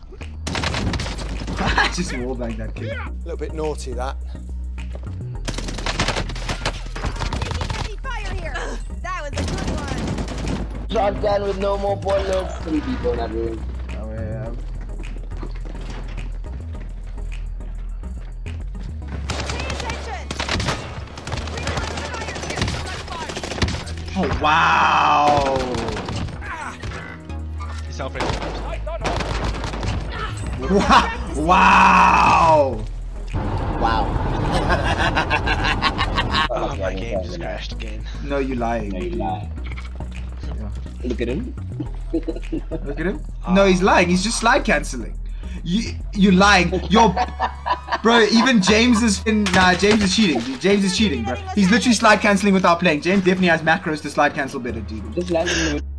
I just wallbanged that kid. A little bit naughty, that. Taking fire here. That was a good one. Shotgun with no more bullets. 3 people in that room. Oh, yeah. Oh, wow! He's self-raising. Wow! Wow. Oh, my game just crashed again. No, you lying. No, you lie. Yeah. Look at him. Look at him. No, he's lying. He's just slide cancelling. You lying. You're... Bro, even James is in... Nah, James is cheating. James is cheating, bro. He's literally slide cancelling without playing. James definitely has macros to slide cancel better, dude. Just landing in the